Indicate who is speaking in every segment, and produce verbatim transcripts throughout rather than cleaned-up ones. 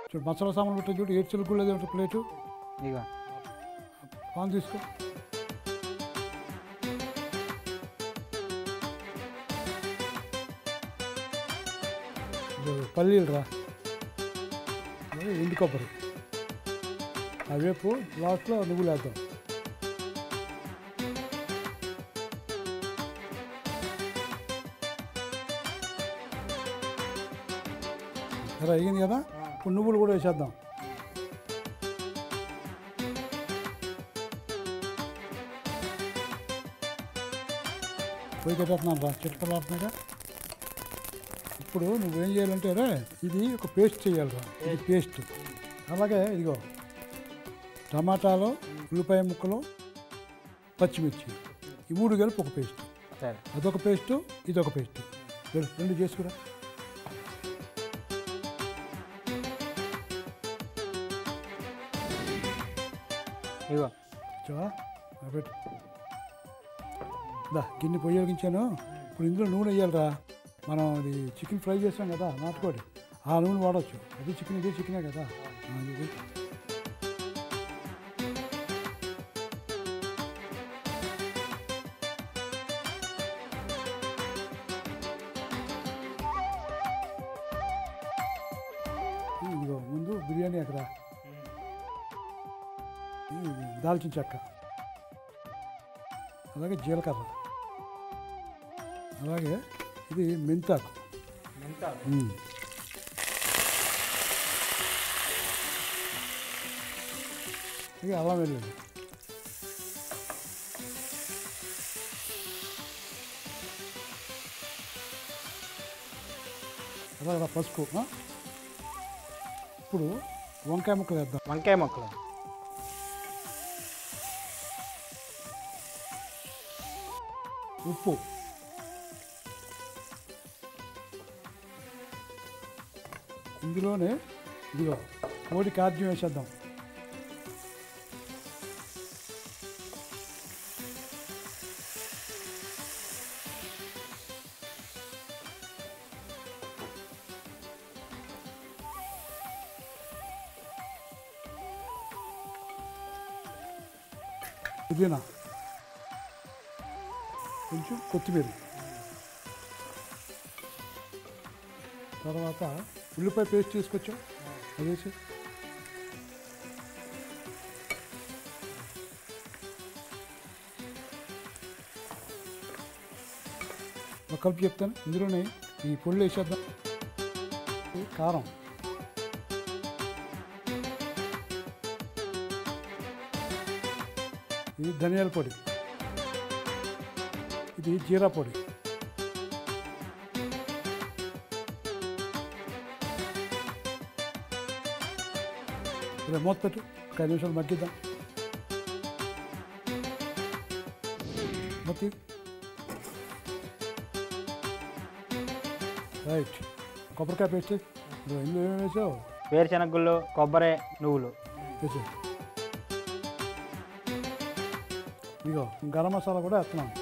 Speaker 1: చూడు మసాలా సామాన్ పెట్టే చూడు ఏడు చిలుకు లేదు ఒకటి ప్లేటు
Speaker 2: ఇక
Speaker 1: పాన్ తీసుకో పల్లీలు రా ఎండు కొబ్బరి అవేపు లాస్ట్లో నువ్వులు వేద్దాం సరే అయ్యింది కదా ఇప్పుడు నువ్వులు కూడా వేసేద్దాం పోయి పెట్టేస్తున్నాను రా చిట్కలు ఆడుతున్నాగా ఇప్పుడు నువ్వేం చేయాలంటే రే ఇది ఒక పేస్ట్ చేయాలిరా ఇది పేస్ట్ అలాగే ఇదిగో టమాటాలు ఉల్లిపాయ ముక్కలు పచ్చిమిర్చి ఈ మూడు కలిపి ఒక పేస్ట్ అదొక పేస్టు ఇదొక పేస్ట్ రెండు చేసుకురా
Speaker 2: ఇగో
Speaker 1: చూవా పెట్టు దా గిన్నె పొయ్యగించాను ఇప్పుడు ఇందులో నూనె వేయాలిరా మనం అది చికెన్ ఫ్రై చేస్తాం కదా నాటుకోడి ఆ నూనె వాడచ్చు అది చికెన్ ఇది చికెనే కదా ఇది ఇదిగో ముందు బిర్యానీ అక్కడ దాల్చిన చెక్క అలాగే జీలకర్ర అలాగే ఇది మెంతాకు ఇక అల్లం వెల్లుల్లి అలాగే పసుపు ఇప్పుడు వంకాయ ముక్కలు వేద్దాం
Speaker 2: వంకాయ ముక్కలు
Speaker 1: ఉప్పు ఇందులోనే ఇదిగో కోడి కార్జ్యం వేసేద్దాం పుదీనా కొంచెం కొత్తిమీర తర్వాత ఉల్లిపాయ పేస్ట్ తీసుకొచ్చాం అదేసి ఒక కలిపి చెప్తాను ఇందులోనే ఈ పొళ్ళు వేసేద్దాం కారం ఇది ధనియాల పొడి ఇది జీరా పొడి ఇలా మూత పెట్టు ఒక ఐదు నిమిషాలు మగ్గిద్దాం మొత్తం రైట్ కొబ్బరికాయ పేస్ట్ ఇందులో ఏమేమి వేసావు
Speaker 2: వేరుశనగలు కొబ్బరి నువ్వులు
Speaker 1: వేసే ఇగో గరం మసాలా కూడా వేస్తున్నాం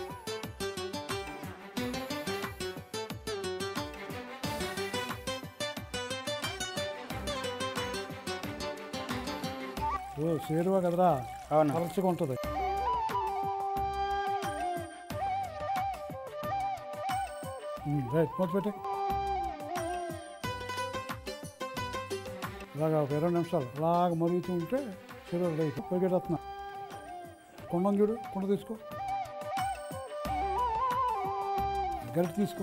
Speaker 1: ఓ షేర్వా కదరా
Speaker 2: అవును
Speaker 1: పలచగా ఉంటుంది రైట్ మూత పెట్టి అలాగా ఒక ఇరవై నిమిషాలు అలాగ మరుగుతూ ఉంటే షేర్వా రైట్ పొయ్యెట్టున్నా కొండను చూడు కొండ తీసుకో గరిటె తీసుకో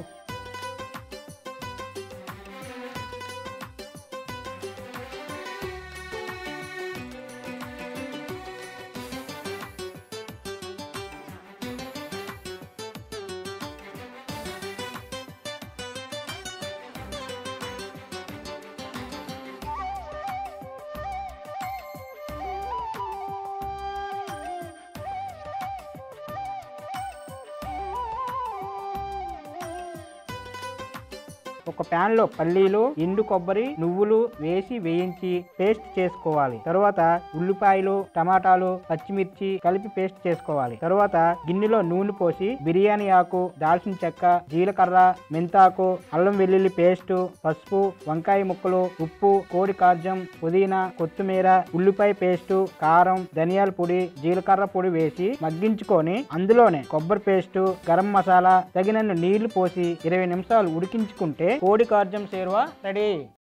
Speaker 2: ఒక ప్యాన్ లో పల్లీలు, ఎండు కొబ్బరి, నువ్వులు వేసి వేయించి పేస్ట్ చేసుకోవాలి. తరువాత ఉల్లిపాయలు, టమాటాలు, పచ్చిమిర్చి కలిపి పేస్ట్ చేసుకోవాలి. తరువాత గిన్నెలో నూనె పోసి బిర్యానీ ఆకు, దాల్చిన చెక్క, జీలకర్ర, మెంతాకు, అల్లం వెల్లుల్లి పేస్ట్, పసుపు, వంకాయ ముక్కలు, ఉప్పు, కోడి కార్జం, పుదీనా, కొత్తిమీర, ఉల్లిపాయ పేస్ట్, కారం, ధనియాల పొడి, జీలకర్ర పొడి వేసి మగ్గించుకొని అందులోనే కొబ్బరి పేస్ట్, గరం మసాలా, తగినన్ని నీళ్లు పోసి ఇరవై నిమిషాలు ఉడికించుకుంటే కోడి కార్జం షేర్వా రెడీ.